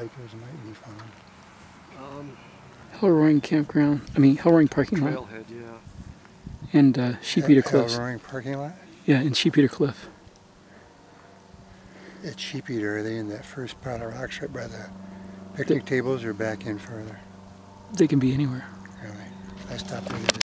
hikers might be fun. Hellroaring campground. I mean, Hellroaring parking lot. Trailhead, yeah. And Sheepeater Cliffs. Hellroaring parking lot? Yeah, and Sheepeater Cliff. At Sheepeater, are they in that first pile of rocks right by the picnic tables or back in further? They can be anywhere. Really? I stopped there the other